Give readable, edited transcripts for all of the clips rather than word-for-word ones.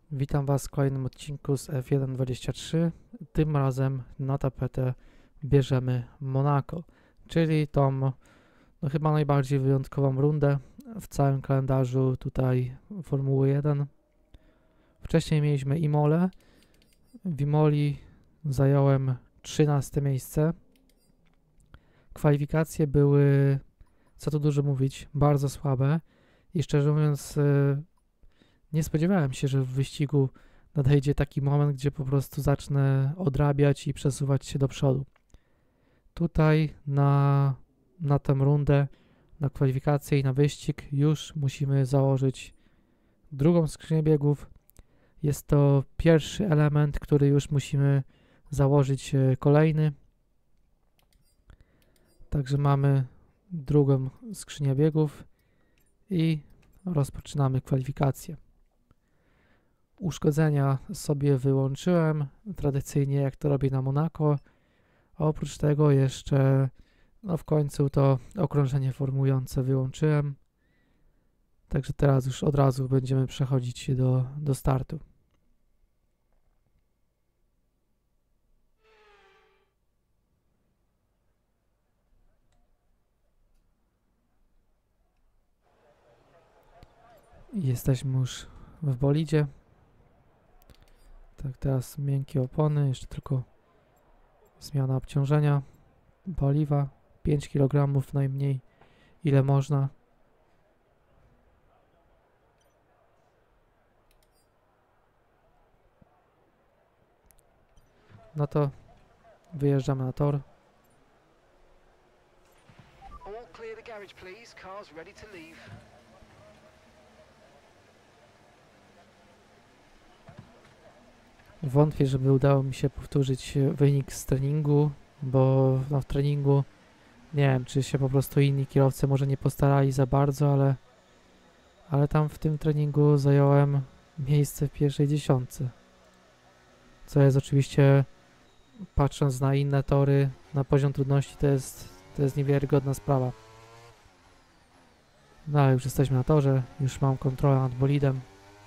Witam Was w kolejnym odcinku z F1.23. Tym razem na tapetę bierzemy Monako, czyli tą chyba najbardziej wyjątkową rundę w całym kalendarzu tutaj Formuły 1. Wcześniej mieliśmy Imolę. W Imoli zająłem 13 miejsce. Kwalifikacje były, co tu dużo mówić, bardzo słabe i szczerze mówiąc nie spodziewałem się, że w wyścigu nadejdzie taki moment, gdzie po prostu zacznę odrabiać i przesuwać się do przodu. Tutaj na tę rundę, na kwalifikację i na wyścig już musimy założyć drugą skrzynię biegów. Jest to pierwszy element, który już musimy założyć kolejny. Także mamy drugą skrzynię biegów i rozpoczynamy kwalifikację. Uszkodzenia sobie wyłączyłem, tradycyjnie jak to robię na Monako, a oprócz tego jeszcze w końcu to okrążenie formujące wyłączyłem. Także teraz już od razu będziemy przechodzić do startu. Jesteśmy już w bolidzie. Tak, teraz miękkie opony, jeszcze tylko zmiana obciążenia, paliwa, 5 kg najmniej, ile można. No to wyjeżdżamy na tor. All clear the garage, please. Cars ready to leave. Wątpię, żeby udało mi się powtórzyć wynik z treningu, bo w treningu nie wiem, czy się po prostu inni kierowcy może nie postarali za bardzo, ale tam w tym treningu zająłem miejsce w pierwszej dziesiątce. Co jest oczywiście, patrząc na inne tory, na poziom trudności, to jest niewiarygodna sprawa. No ale już jesteśmy na torze, już mam kontrolę nad bolidem.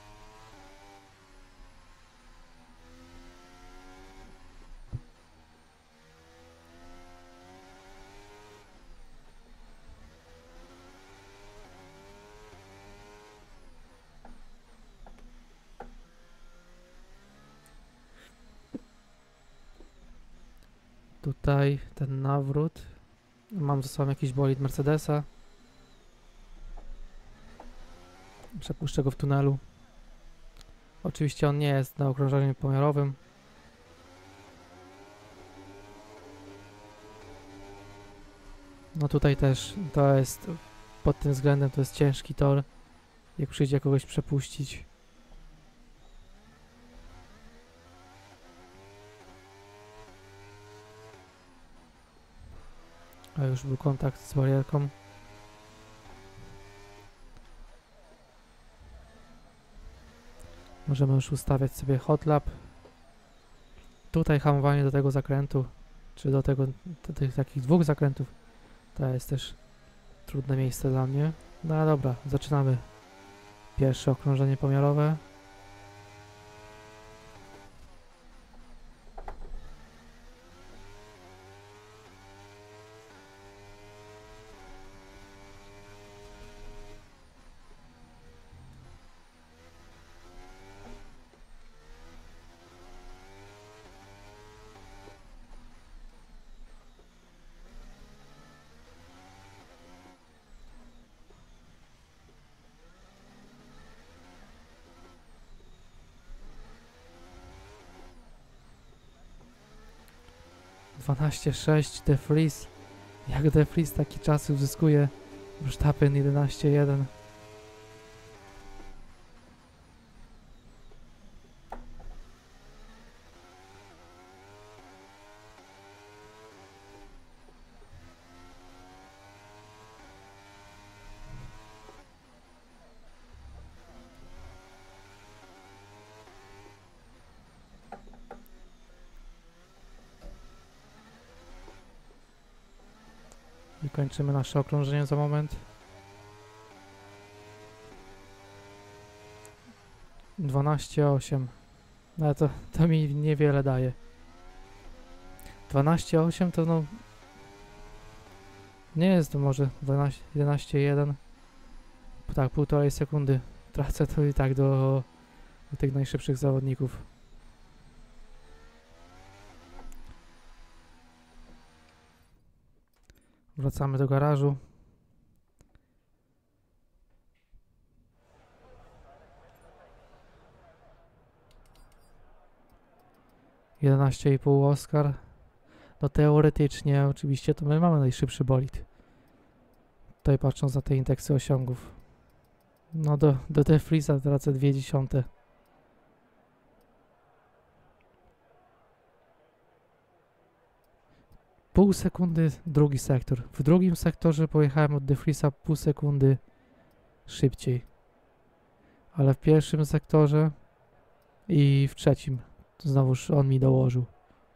Tutaj ten nawrót. Mam ze sobą jakiś bolid Mercedesa. Przepuszczę go w tunelu. Oczywiście on nie jest na okrążeniu pomiarowym. No tutaj też to jest, pod tym względem to jest ciężki tor, jak przyjdzie kogoś przepuścić. A już był kontakt z barierką. Możemy już ustawiać sobie hot lap. Tutaj hamowanie do tego zakrętu, czy do tych takich dwóch zakrętów, to jest też trudne miejsce dla mnie. No ale dobra, zaczynamy pierwsze okrążenie pomiarowe. Dwanaście sześć De Vries. Jak De Vries taki czas uzyskuje? Verstappen 11.1. I kończymy nasze okrążenie za moment. 12,8. No ale to mi niewiele daje. 12,8 to no... Nie jest to może 11,1. Tak, 1,5 sekundy. Tracę to i tak do tych najszybszych zawodników. Wracamy do garażu. „11,5 Oscar. No teoretycznie oczywiście to my mamy najszybszy bolid. Tutaj patrząc na te indeksy osiągów. No do De Vriesa tracę 0,2. Pół sekundy drugi sektor. W drugim sektorze pojechałem od De Vriesa pół sekundy szybciej. Ale w pierwszym sektorze i w trzecim znowuż on mi dołożył.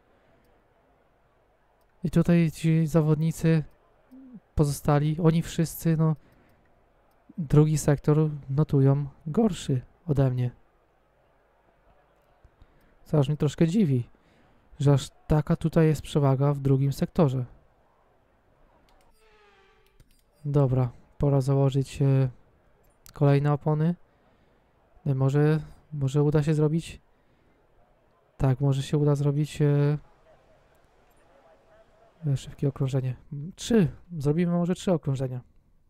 I tutaj ci zawodnicy pozostali, oni wszyscy, no drugi sektor notują gorszy ode mnie. Co aż mnie troszkę dziwi, że aż taka tutaj jest przewaga w drugim sektorze. Dobra, pora założyć kolejne opony. Może uda się zrobić? Tak, może się uda zrobić szybkie okrążenie. 3. Zrobimy może 3 okrążenia.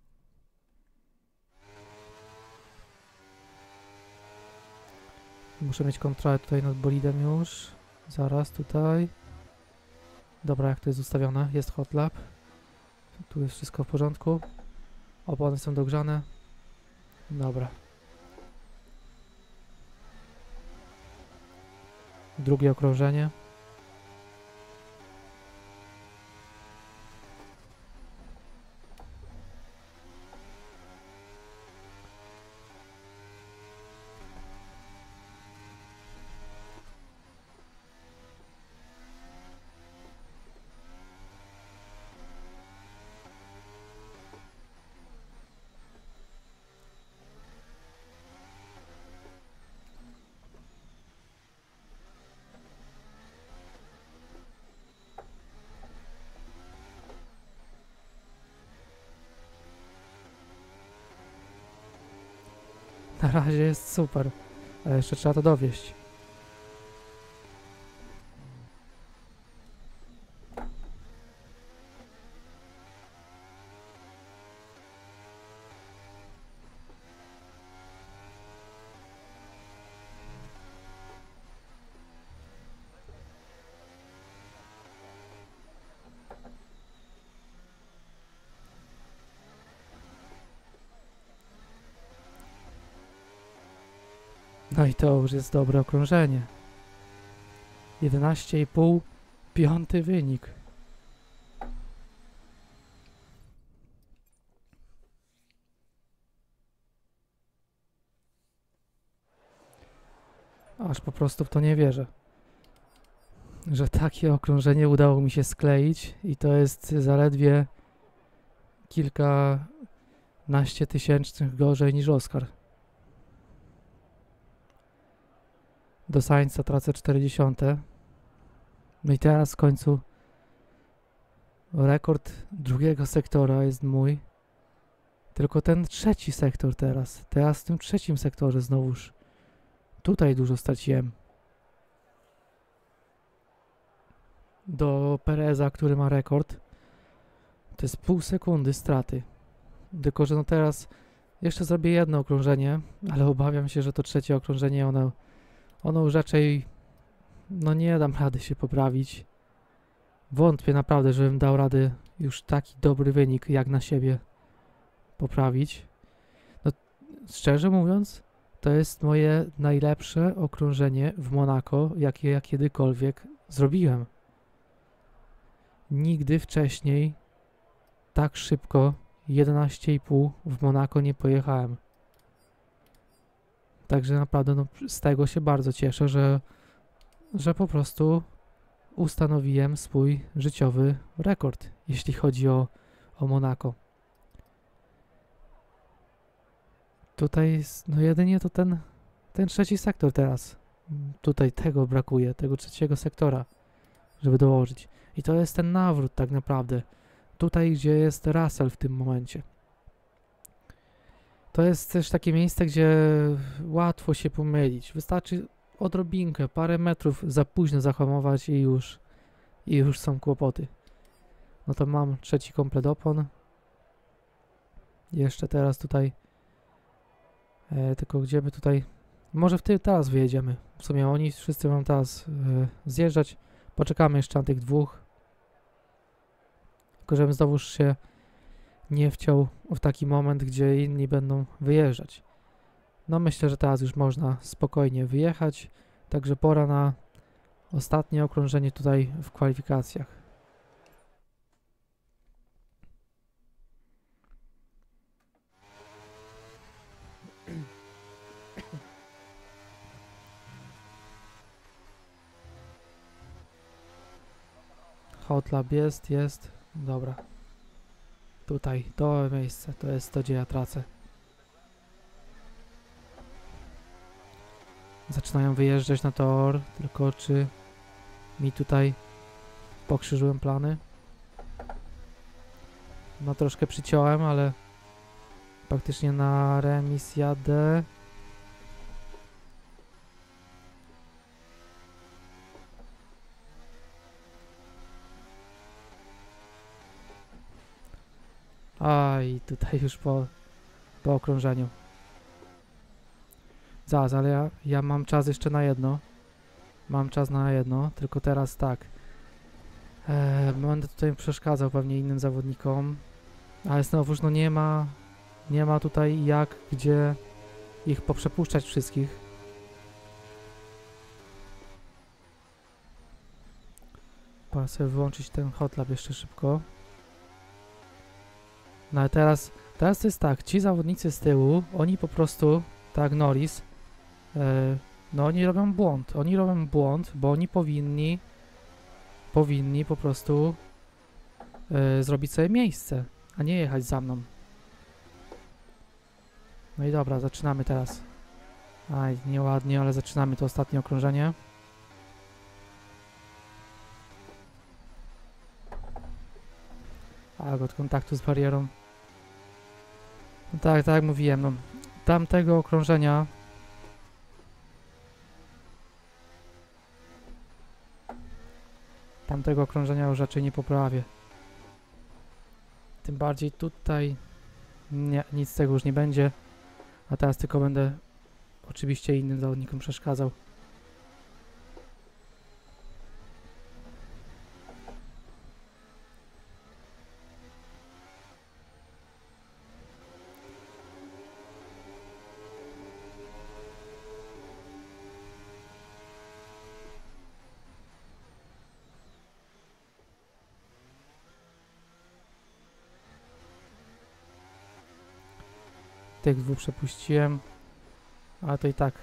Muszę mieć kontrolę tutaj nad bolidem już. Zaraz tutaj. Dobra, jak to jest ustawione? Jest hot lap. Tu jest wszystko w porządku. Opony są dogrzane. Dobra. Drugie okrążenie. Na razie jest super, ale jeszcze trzeba to dowieść. No i to już jest dobre okrążenie. 11,5, 5. wynik. Aż po prostu w to nie wierzę, że takie okrążenie udało mi się skleić i to jest zaledwie kilkanaście tysięcznych gorzej niż Oscar. Do Sainza tracę 40. No i teraz w końcu rekord drugiego sektora jest mój. Tylko ten trzeci sektor teraz. Teraz w tym trzecim sektorze znowuż. Tutaj dużo straciłem. Do Pereza, który ma rekord. To jest pół sekundy straty. Tylko że no teraz jeszcze zrobię jedno okrążenie, ale obawiam się, że to trzecie okrążenie ono już raczej, no nie dam rady się poprawić. Wątpię naprawdę, żebym dał radę już taki dobry wynik jak na siebie poprawić. No szczerze mówiąc, to jest moje najlepsze okrążenie w Monako, jakie ja kiedykolwiek zrobiłem. Nigdy wcześniej tak szybko 11,5 w Monako nie pojechałem. Także naprawdę no, z tego się bardzo cieszę, że po prostu ustanowiłem swój życiowy rekord, jeśli chodzi o Monako. Tutaj jest, no jedynie to ten ten trzeci sektor teraz. Tutaj tego brakuje, tego trzeciego sektora, żeby dołożyć. I to jest ten nawrót tak naprawdę. Tutaj, gdzie jest Russell w tym momencie. To jest też takie miejsce, gdzie łatwo się pomylić. Wystarczy odrobinkę, parę metrów za późno zahamować i już są kłopoty. No to mam trzeci komplet opon. Jeszcze teraz tutaj, tylko gdzie by tutaj, może teraz wyjedziemy. W sumie oni wszyscy mam teraz zjeżdżać. Poczekamy jeszcze na tych dwóch. Tylko żebym znowuż się nie wciął w taki moment, gdzie inni będą wyjeżdżać. No myślę, że teraz już można spokojnie wyjechać. Także pora na ostatnie okrążenie tutaj w kwalifikacjach. Hot Lap jest. Dobra. Tutaj, to miejsce, to jest to, gdzie ja tracę. Zaczynają wyjeżdżać na tor, tylko czy mi tutaj pokrzyżyłem plany? No troszkę przyciąłem, ale praktycznie na remis jadę. A i tutaj już po okrążeniu. Zaraz, ale ja mam czas jeszcze na jedno. Mam czas na jedno, tylko teraz tak. Będę tutaj przeszkadzał pewnie innym zawodnikom. Ale znowuż no nie ma tutaj gdzie ich poprzepuszczać wszystkich. Pora sobie wyłączyć ten Hot Lap jeszcze szybko. No ale teraz to jest tak, ci zawodnicy z tyłu, oni po prostu, tak Norris, no oni robią błąd, bo oni powinni po prostu zrobić sobie miejsce, a nie jechać za mną. No i dobra, zaczynamy teraz. Aj, nieładnie, ale zaczynamy to ostatnie okrążenie. Tak, od kontaktu z barierą. No tak jak mówiłem, no tamtego okrążenia już raczej nie poprawię. Tym bardziej tutaj nie, nic z tego już nie będzie, a teraz tylko będę oczywiście innym zawodnikom przeszkadzał. Tych dwóch przepuściłem, ale to i tak.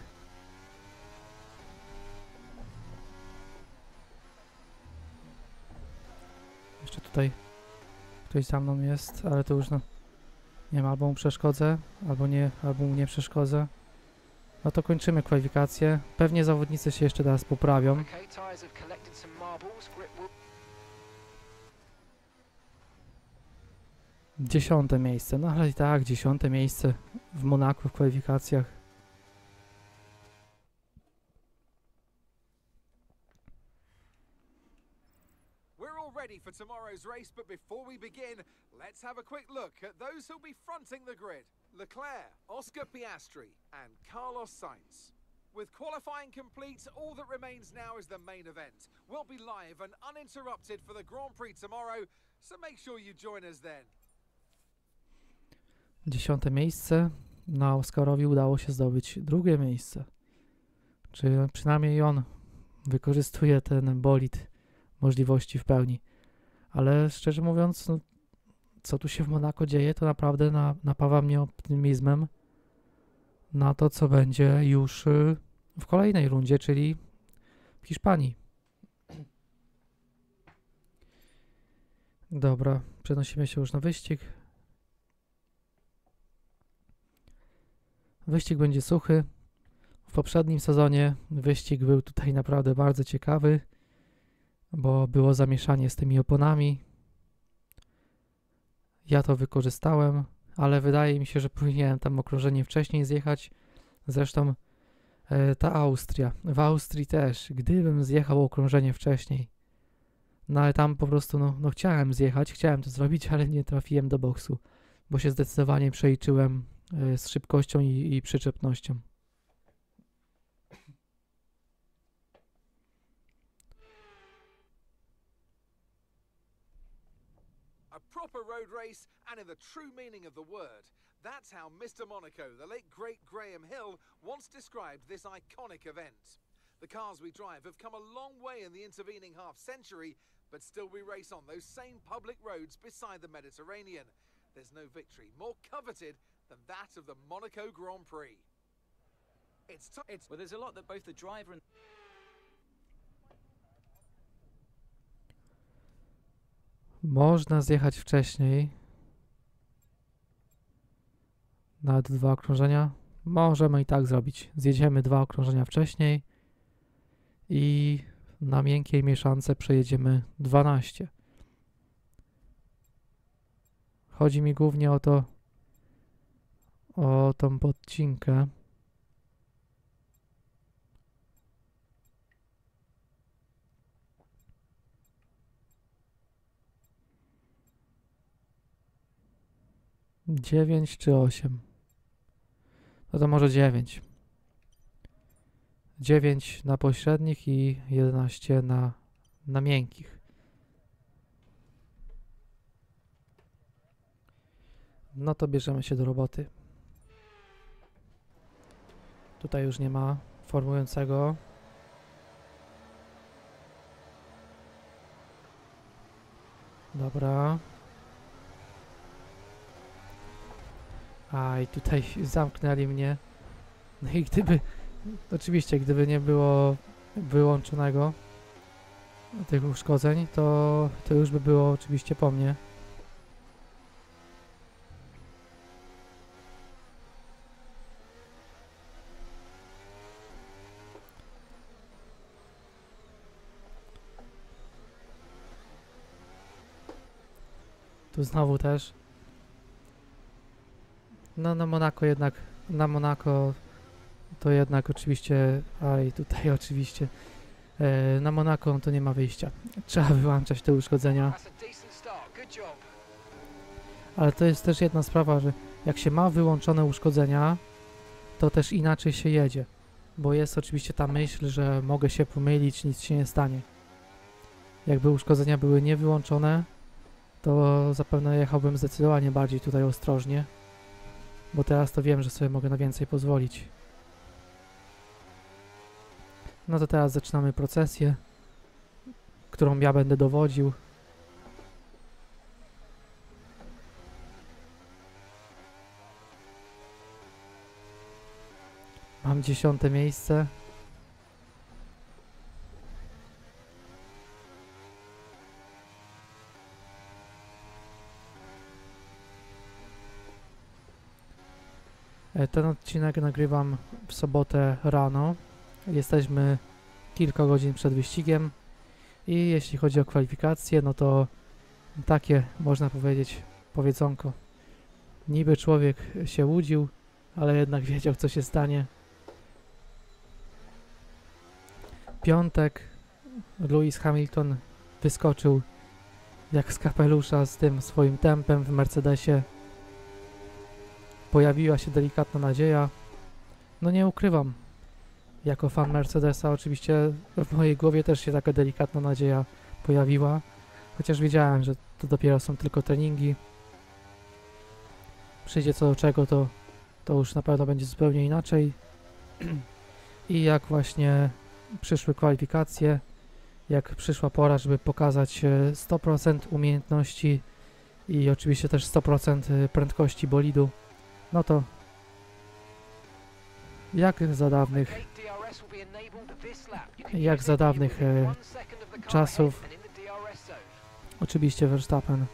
Jeszcze tutaj ktoś za mną jest, ale to już no nie wiem, albo mu przeszkodzę, albo mu nie przeszkodzę. No to kończymy kwalifikacje. Pewnie zawodnicy się jeszcze teraz poprawią. 10. miejsce, no ale i tak 10. miejsce w Monaku w kwalifikacjach. We're all ready for tomorrow's race, but before we begin, let's have a quick look at those who'll be fronting the grid. Leclerc, Oscar Piastri and Carlos Sainz. With qualifying complete, all that remains now is the main event. We'll be live and uninterrupted for the Grand Prix tomorrow, so make sure you join us then. 10. miejsce. Na Oscarowi udało się zdobyć 2. miejsce. Czy przynajmniej on wykorzystuje ten bolid możliwości w pełni. Ale szczerze mówiąc, no, co tu się w Monako dzieje, to naprawdę napawa mnie optymizmem na to, co będzie już w kolejnej rundzie, czyli w Hiszpanii. Dobra, przenosimy się już na wyścig. Wyścig będzie suchy. W poprzednim sezonie wyścig był tutaj naprawdę bardzo ciekawy, bo było zamieszanie z tymi oponami. Ja to wykorzystałem, ale wydaje mi się, że powinienem tam okrążenie wcześniej zjechać. Zresztą ta Austria. W Austrii też, gdybym zjechał okrążenie wcześniej. No ale tam po prostu, no chciałem zjechać, chciałem to zrobić, ale nie trafiłem do boksu, bo się zdecydowanie przeliczyłem z szybkością i przyczepnością. A proper road race, and in the true meaning of the word. That's how Mr. Monaco, the late great Graham Hill, once described this iconic event. The cars we drive have come a long way in the intervening half-century, but still we race on those same public roads beside the Mediterranean. There's no victory more coveted than that of the Monaco Grand Prix. Well, there's a lot that both the driver and Można zjechać wcześniej. Nawet 2 okrążenia. Możemy i tak zrobić. Zjedziemy 2 okrążenia wcześniej i na miękkiej mieszance przejedziemy 12. Chodzi mi głównie o tą podcinkę. Dziewięć czy 8? No to może 9. 9 na pośrednich i 11 na miękkich. No to bierzemy się do roboty. Tutaj już nie ma formującego. Dobra. A i tutaj zamknęli mnie. No i oczywiście gdyby nie było wyłączonego tych uszkodzeń, to już by było oczywiście po mnie. Tu znowu też. No na Monako to jednak oczywiście, a i tutaj oczywiście na Monako to nie ma wyjścia. Trzeba wyłączać te uszkodzenia. Ale to jest też jedna sprawa, że jak się ma wyłączone uszkodzenia, to też inaczej się jedzie. Bo jest oczywiście ta myśl, że mogę się pomylić, nic się nie stanie. Jakby uszkodzenia były niewyłączone, to zapewne jechałbym zdecydowanie bardziej tutaj ostrożnie. Bo teraz to wiem, że sobie mogę na więcej pozwolić. No to teraz zaczynamy procesję, którą ja będę dowodził. Mam 10. miejsce. Ten odcinek nagrywam w sobotę rano. Jesteśmy kilka godzin przed wyścigiem i jeśli chodzi o kwalifikacje, no to takie, można powiedzieć, powiedzonko. Niby człowiek się łudził, ale jednak wiedział, co się stanie. Piątek Lewis Hamilton wyskoczył jak z kapelusza z tym swoim tempem w Mercedesie. Pojawiła się delikatna nadzieja. No nie ukrywam, jako fan Mercedesa oczywiście w mojej głowie też się taka delikatna nadzieja pojawiła. Chociaż wiedziałem, że to dopiero są tylko treningi. Przyjdzie co do czego, to już na pewno będzie zupełnie inaczej. I jak właśnie przyszły kwalifikacje, jak przyszła pora, żeby pokazać 100% umiejętności i oczywiście też 100% prędkości bolidu, no to jak za dawnych czasów oczywiście Verstappen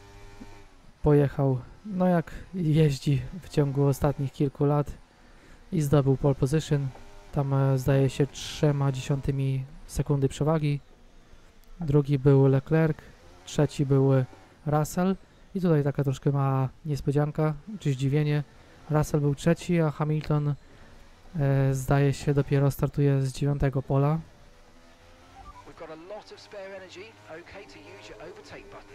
pojechał, no jak jeździ w ciągu ostatnich kilku lat, i zdobył pole position. Tam zdaje się 0,3 sekundy przewagi. Drugi był Leclerc, trzeci był Russell i tutaj taka troszkę mała niespodzianka czy zdziwienie. Russell był trzeci, a Hamilton zdaje się dopiero startuje z 9 pola. We've got a lot of spare energy. Okay to use your overtake button.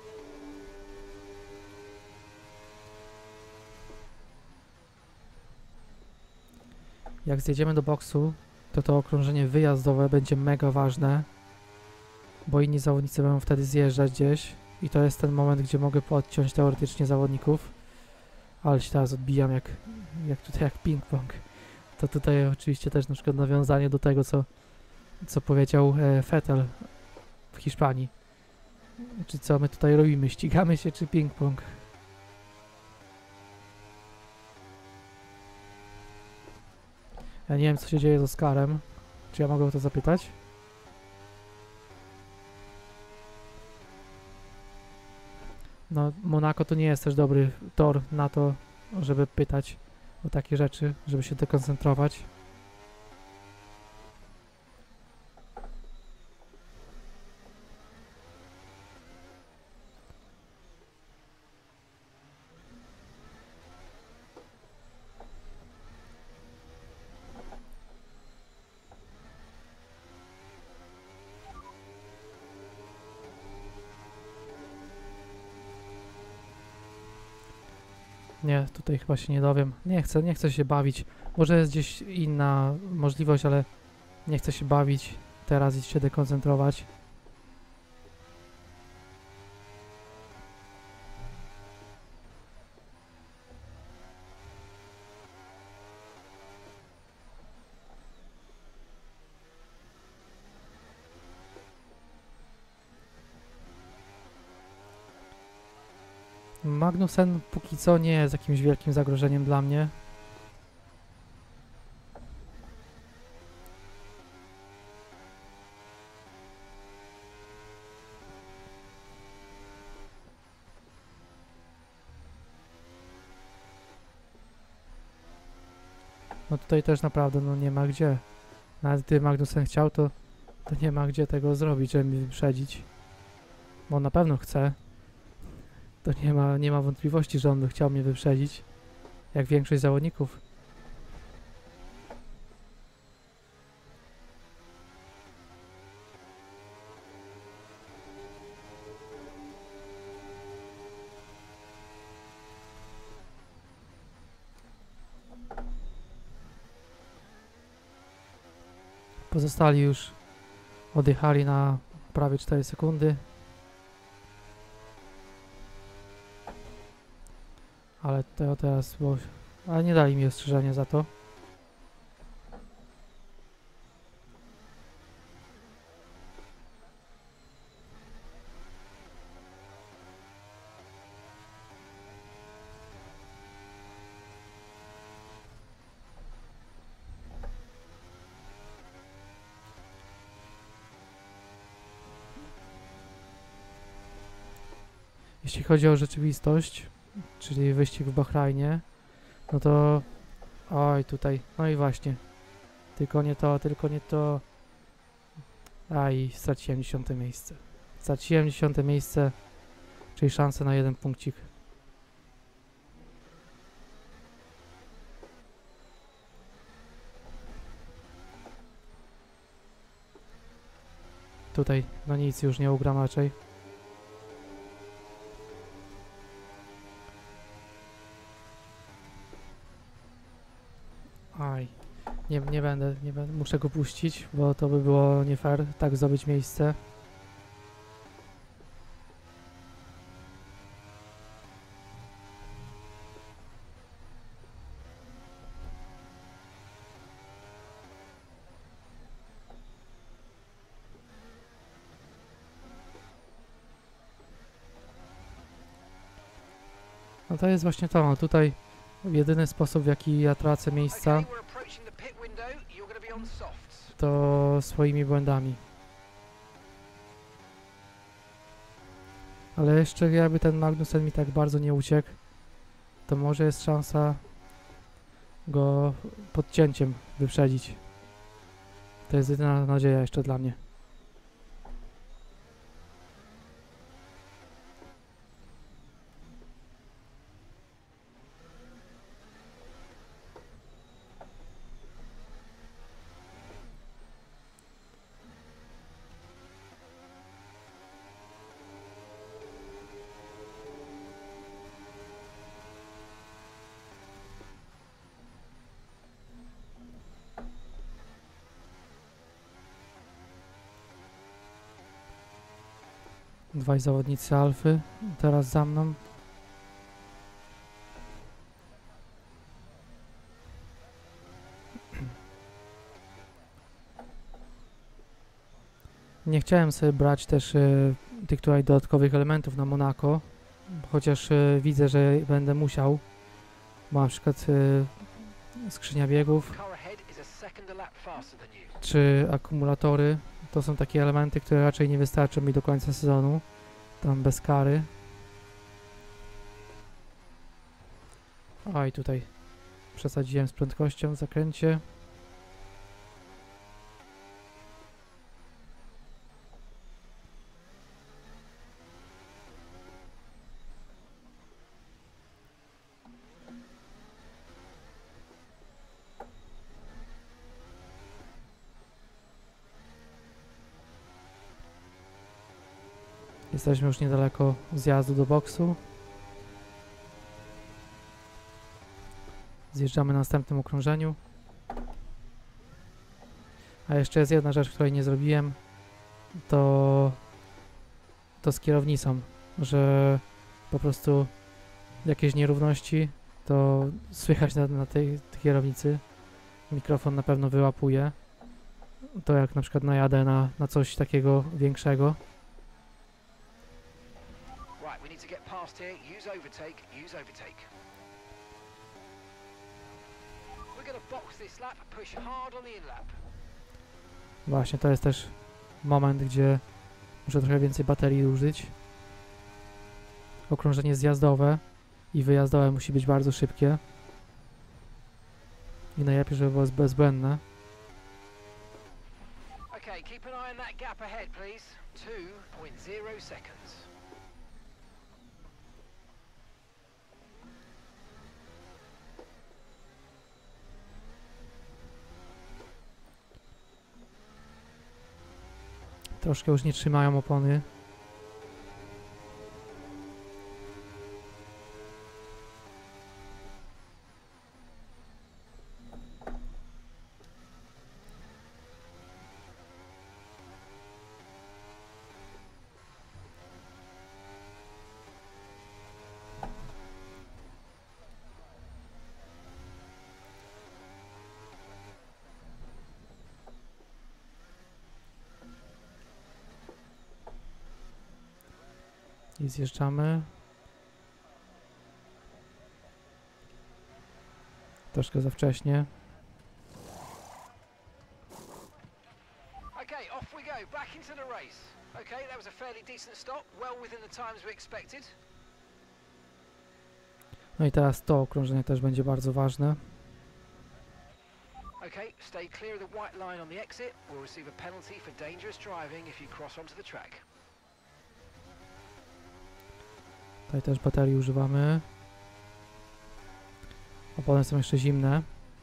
Jak zjedziemy do boksu, to okrążenie wyjazdowe będzie mega ważne, bo inni zawodnicy będą wtedy zjeżdżać gdzieś i to jest ten moment, gdzie mogę podciąć teoretycznie zawodników, ale się teraz odbijam jak tutaj jak ping-pong. To tutaj oczywiście też na przykład nawiązanie do tego, co powiedział Vettel w Hiszpanii. Czy co my tutaj robimy? Ścigamy się czy ping-pong? Ja nie wiem, co się dzieje z Oskarem. Czy ja mogę o to zapytać? No, Monako to nie jest też dobry tor na to, żeby pytać o takie rzeczy, żeby się dekoncentrować. Nie, tutaj chyba się nie dowiem. Nie chcę się bawić. Może jest gdzieś inna możliwość, ale nie chcę się bawić teraz i się dekoncentrować. Magnussen póki co nie jest jakimś wielkim zagrożeniem dla mnie. No tutaj też naprawdę no nie ma gdzie. Nawet gdyby Magnussen chciał, to nie ma gdzie tego zrobić, żeby mnie wyprzedzić. Bo on na pewno chce. To nie ma wątpliwości, że on by chciał mnie wyprzedzić. Jak większość zawodników. Pozostali już odjechali na prawie 4 sekundy. Ale to teraz, ale nie dali mi ostrzeżenia za to. Jeśli chodzi o rzeczywistość, czyli wyścig w Bahrajnie, no to oj tutaj, no i właśnie, tylko nie to, aj, straciłem 10 miejsce. Straciłem 10 miejsce, czyli szansę na 1 punkcik. Tutaj, no nic, już nie ugram raczej. Aj, nie będę, muszę go puścić, bo to by było nie fair, tak zdobyć miejsce. No to jest właśnie to, no tutaj jedyny sposób, w jaki ja tracę miejsca, Okay, we're approaching the pit window. You're going to be on softs. to swoimi błędami. Ale jeszcze jakby ten Magnussen mi tak bardzo nie uciekł, to może jest szansa, go pod cięciem wyprzedzić. To jest jedyna nadzieja jeszcze dla mnie. Dwaj zawodnicy Alfy teraz za mną. Nie chciałem sobie brać też tych tutaj dodatkowych elementów na Monako, chociaż widzę, że będę musiał. Bo na przykład skrzynia biegów Car ahead is a second a lap faster than you. czy akumulatory to są takie elementy, które raczej nie wystarczą mi do końca sezonu. Tam bez kary. Oj, tutaj przesadziłem z prędkością w zakręcie. Jesteśmy już niedaleko zjazdu do boksu. Zjeżdżamy na następnym okrążeniu. A jeszcze jest jedna rzecz, której nie zrobiłem. To z kierownicą, że po prostu jakieś nierówności to słychać na tej kierownicy. Mikrofon na pewno wyłapuje. To jak na przykład najadę na coś takiego większego. Right, we need to get past here. Use overtake. Use overtake. We're going to box this lap. Push hard on the in lap. Właśnie, to jest też moment, gdzie muszę trochę więcej baterii użyć. Okrążenie zjazdowe i wyjazdowe musi być bardzo szybkie. I najlepiej, żeby było bezbłędne. Okay, keep an eye on that gap ahead, please. 2.0 seconds. Troszkę już nie trzymają opony. I zjeżdżamy. Troszkę za wcześnie. Okay, off we go. Back into the race. Okay, that was a fairly decent stop. Well within the times we expected. No i teraz to okrążenie też będzie bardzo ważne. Okay, stay clear of the white line on the exit. We'll receive a penalty for dangerous driving if you cross onto the track. Tutaj też baterii używamy. Opony są jeszcze zimne.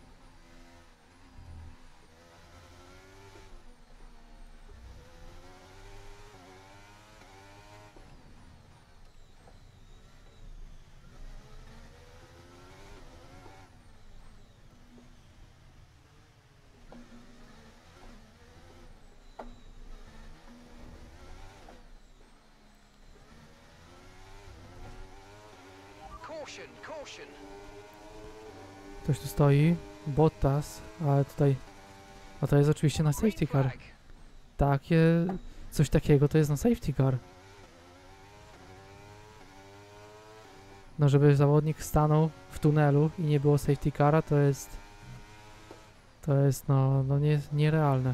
Caution, caution. Ktoś tu stoi. Bottas, ale tutaj... A to jest oczywiście na Green safety car. flag. Takie... Coś takiego to jest na safety car. No żeby zawodnik stanął w tunelu i nie było safety cara, to jest... To jest no nierealne.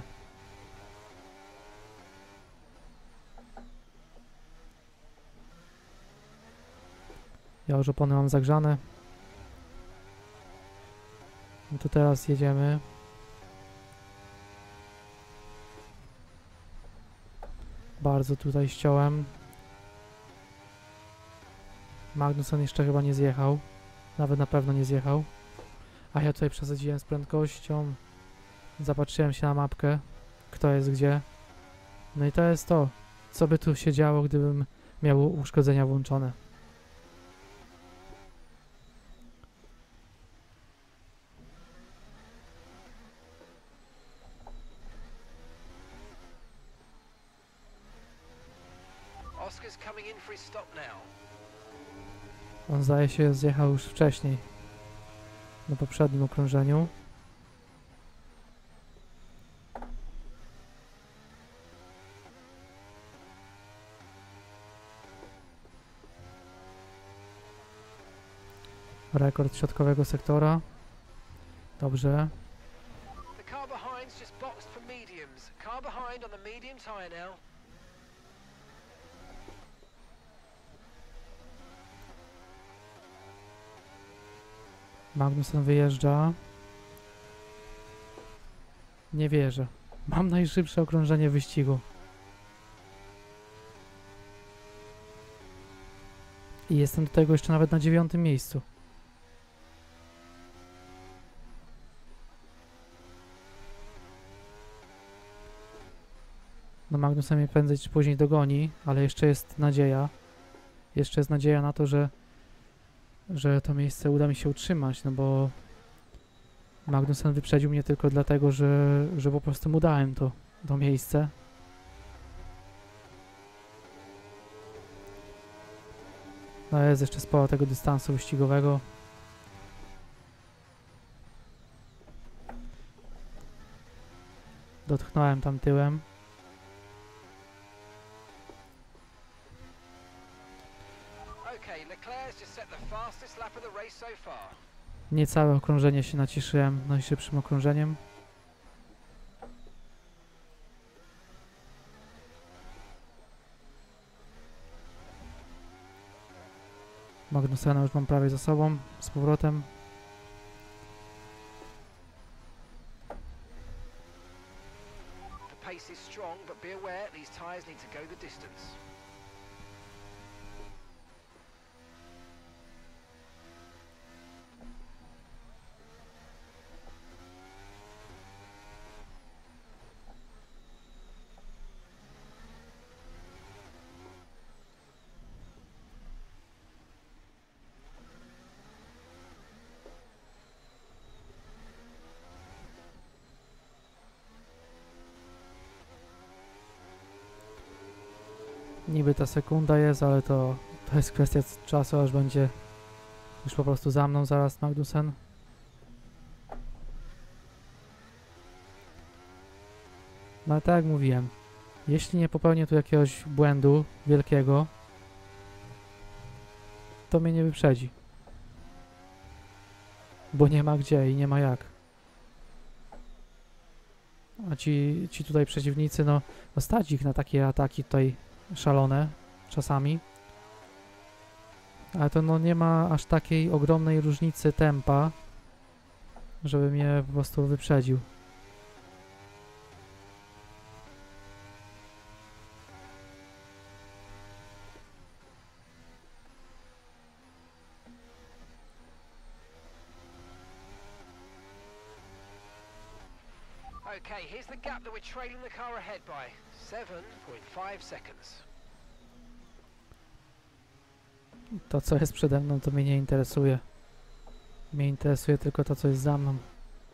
Ja już opony mam zagrzane. No to teraz jedziemy. Bardzo tutaj ściąłem. Magnussen jeszcze chyba nie zjechał. Nawet na pewno nie zjechał. A ja tutaj przesadziłem z prędkością. Zapatrzyłem się na mapkę, kto jest gdzie. No i to jest to, co by tu się działo, gdybym miał uszkodzenia włączone. Oscar's coming in for his stop now. On zdaje się zjechał już wcześniej. Na poprzednim okrążeniu. Rekord środkowego sektora. Dobrze. The car behind's just boxed for mediums. Car behind on the medium tyre now. Magnussen wyjeżdża. Nie wierzę. Mam najszybsze okrążenie wyścigu. I jestem do tego jeszcze nawet na 9. miejscu. No Magnussen mnie prędzej czy później dogoni, ale jeszcze jest nadzieja. Jeszcze jest nadzieja na to, że to miejsce uda mi się utrzymać, no bo Magnussen wyprzedził mnie tylko dlatego, że po prostu mu dałem to miejsce. No jest jeszcze sporo tego dystansu wyścigowego. Dotknąłem tam tyłem. Okay, Leclerc's just set the fastest lap of the race so far. Niecałe okrążenie się nacieszyłem najszybszym okrążeniem. Magnussena już mam prawie za sobą, z powrotem. The pace is strong, but be aware these tyres need to go the distance. Niby ta sekunda jest, ale to jest kwestia czasu, aż będzie już po prostu za mną zaraz Magnussen. No ale tak jak mówiłem, jeśli nie popełnię tu jakiegoś błędu wielkiego, to mnie nie wyprzedzi. Bo nie ma gdzie i nie ma jak. A ci tutaj przeciwnicy, no stać ich na takie ataki tutaj szalone czasami. Ale to no nie ma aż takiej ogromnej różnicy tempa, żeby mnie po prostu wyprzedził. Okay, here's the gap that we're trailing the car ahead by. 7.5 seconds. To, co jest przede mną, to mnie nie interesuje. Mnie interesuje tylko to, co jest za mną.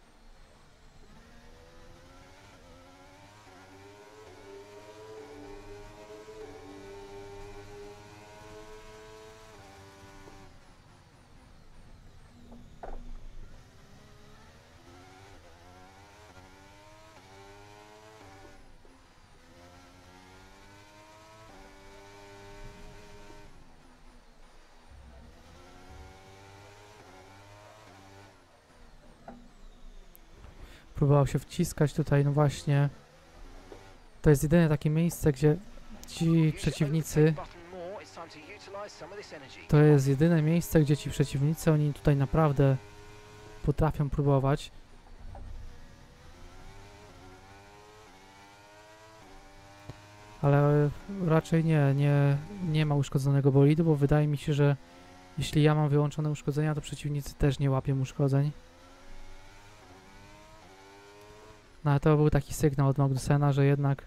Próbował się wciskać tutaj, no właśnie. To jest jedyne takie miejsce, gdzie ci przeciwnicy... To jest jedyne miejsce, gdzie ci przeciwnicy, oni tutaj naprawdę potrafią próbować. Ale raczej nie ma uszkodzonego bolidu, bo wydaje mi się, że jeśli ja mam wyłączone uszkodzenia, to przeciwnicy też nie łapią uszkodzeń. No ale to był taki sygnał od Magnusena, że jednak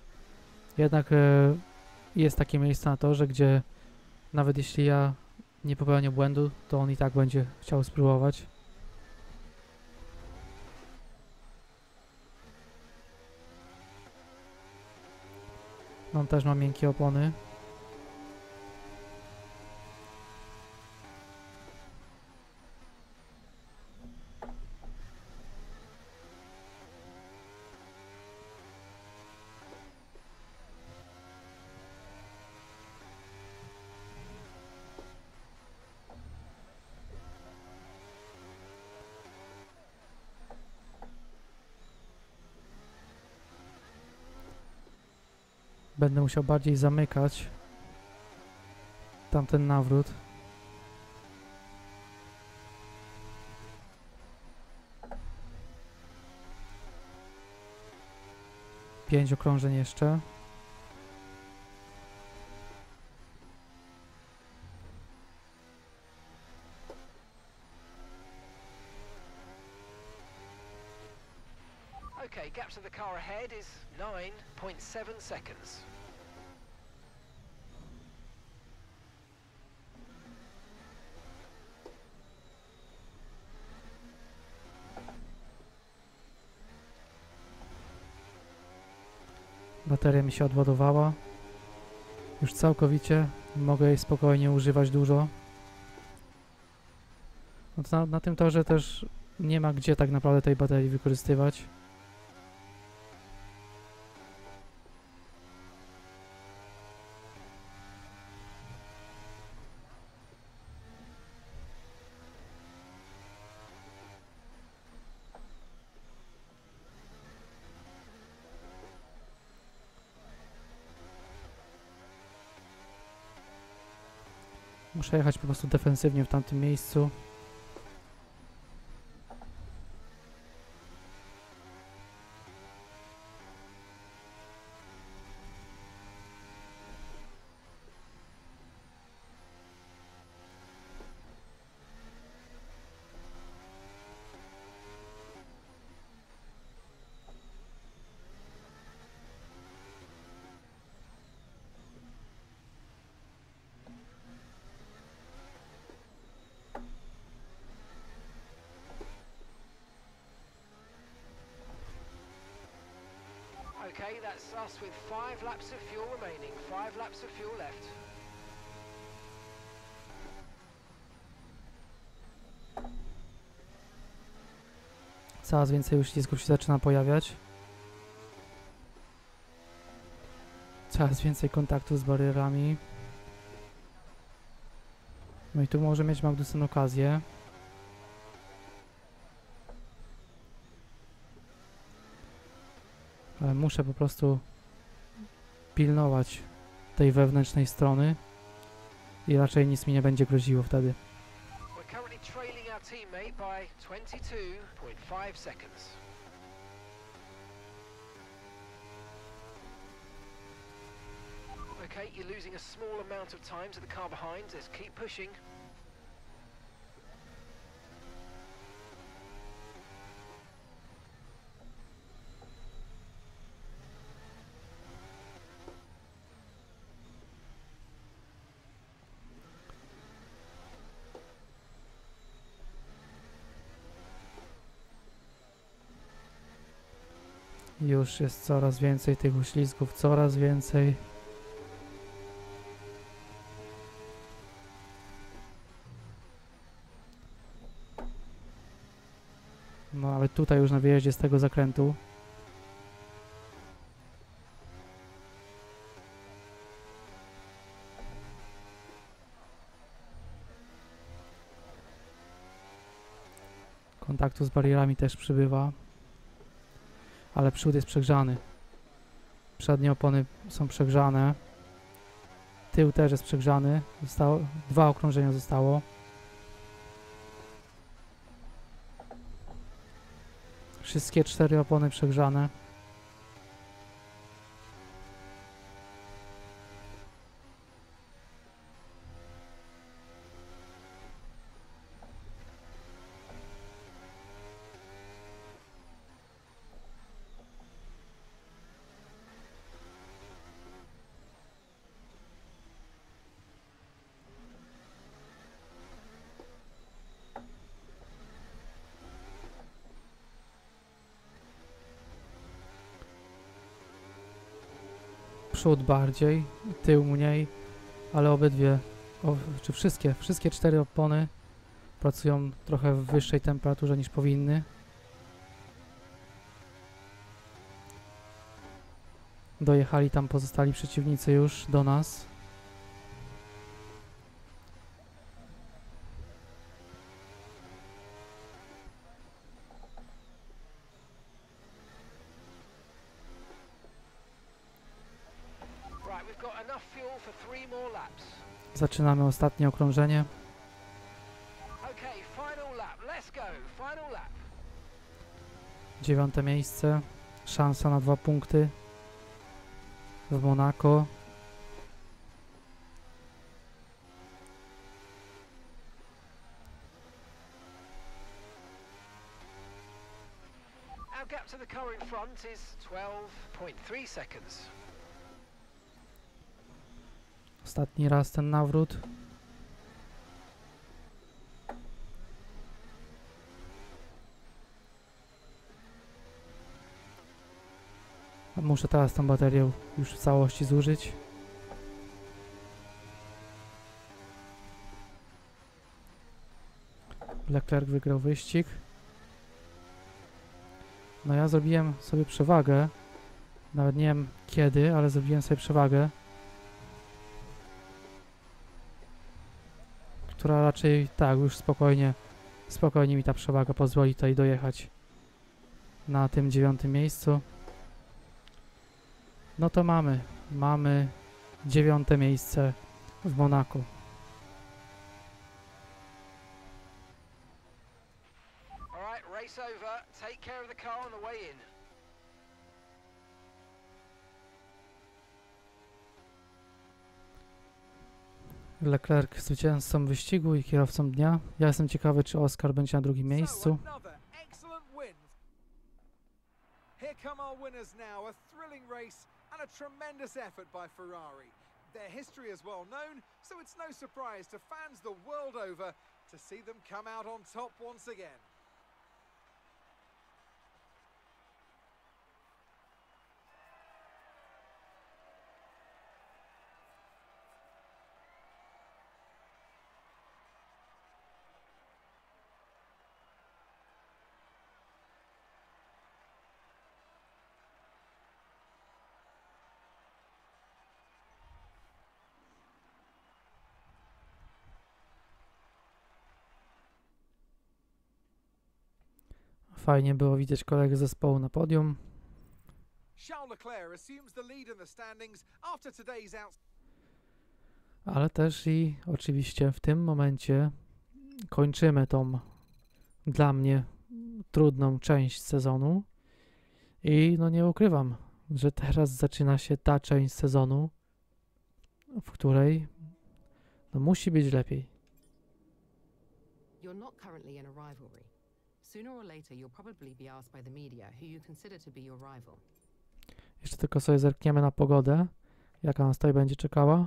jest takie miejsce na torze, gdzie nawet jeśli ja nie popełnię błędu, to on i tak będzie chciał spróbować. On też ma miękkie opony. Będę musiał bardziej zamykać tamten nawrót. Pięć okrążeń jeszcze. Okay, gap to the car ahead is 9.7 seconds. Bateria mi się odładowała. Już całkowicie. Mogę jej spokojnie używać dużo. No to na tym torze też nie ma gdzie tak naprawdę tej baterii wykorzystywać. Muszę jechać po prostu defensywnie w tamtym miejscu. Okay, that's us with 5 laps of fuel remaining. 5 laps of fuel left. Coraz więcej uślizgów się zaczyna pojawiać. Coraz więcej kontaktów z barierami. No i tu może mieć Magnussen okazję. Ale muszę po prostu pilnować tej wewnętrznej strony i raczej nic mi nie będzie groziło wtedy. We're currently trailing our teammate by 22.5 seconds. Okay, you're losing a small amount of time to the car behind. Let's keep pushing. Już jest coraz więcej tych uślizgów, coraz więcej. No ale tutaj już na wyjeździe z tego zakrętu. Kontaktu z barierami też przybywa. Ale przód jest przegrzany. Przednie opony są przegrzane. Tył też jest przegrzany. 2 okrążenia zostało. Wszystkie 4 opony przegrzane. Przód bardziej, tył mniej, ale obydwie, czy wszystkie 4 opony pracują trochę w wyższej temperaturze niż powinny. Dojechali tam pozostali przeciwnicy już do nas. Right, we've got enough fuel for 3 more laps. Zaczynamy ostatnie okrążenie. Okay, final lap. Let's go. Final lap. 9. miejsce. Szansa na 2 punkty w Monako. Our gap to the car in front is 12.3 seconds. Ostatni raz ten nawrót. Muszę teraz tą baterię już w całości zużyć. Leclerc wygrał wyścig. No ja zrobiłem sobie przewagę. Nawet nie wiem kiedy, ale zrobiłem sobie przewagę, która raczej tak już spokojnie mi ta przewaga pozwoli tutaj dojechać na tym 9. miejscu. No to mamy 9. miejsce w Monako. All right, race over. Take care of the car on the way in. Leclerc zwycięzcą wyścigu i kierowcą dnia. Ja jestem ciekawy, czy Oscar będzie na 2. miejscu. Here come our winners now, a thrilling race and a tremendous effort by Ferrari. Their history is well known, so it's no surprise to fans the world over to see them come out on top once again. Fajnie było widzieć kolegę zespołu na podium. Charles Leclerc assumes the lead in the standings after today's Ale też i oczywiście w tym momencie kończymy tą dla mnie trudną część sezonu i no nie ukrywam, że teraz zaczyna się ta część sezonu, w której no musi być lepiej. You're not currently in a rivalry. Sooner or later you'll probably be asked by the media who you consider to be your rival. Jeszcze tylko sobie zerkniemy na pogodę, jaka nas tutaj będzie czekała.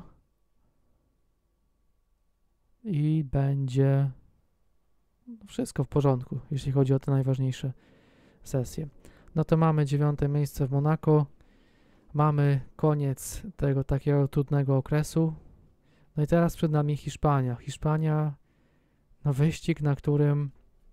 I będzie wszystko w porządku, jeśli chodzi o te najważniejsze sesje. No to mamy 9. miejsce w Monako. Mamy koniec tego takiego trudnego okresu. No i teraz przed nami Hiszpania. Hiszpania, no wyścig, na którym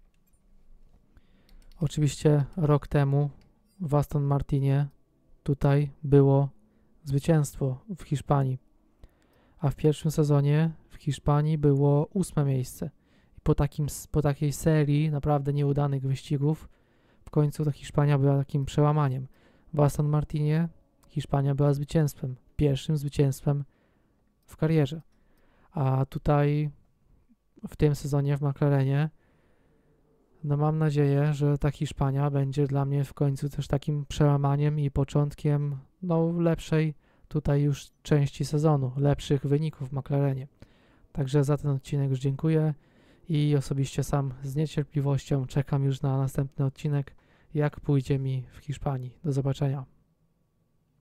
oczywiście rok temu w Aston Martinie tutaj było zwycięstwo w Hiszpanii. A w pierwszym sezonie w Hiszpanii było 8. miejsce. I po takiej serii naprawdę nieudanych wyścigów w końcu ta Hiszpania była takim przełamaniem. W Aston Martinie Hiszpania była zwycięstwem. Pierwszym zwycięstwem w karierze. A tutaj w tym sezonie w McLarenie No mam nadzieję, że ta Hiszpania będzie dla mnie w końcu też takim przełamaniem i początkiem lepszej tutaj już części sezonu, lepszych wyników w McLarenie. Także za ten odcinek już dziękuję i osobiście sam z niecierpliwością czekam już na następny odcinek, jak pójdzie mi w Hiszpanii. Do zobaczenia.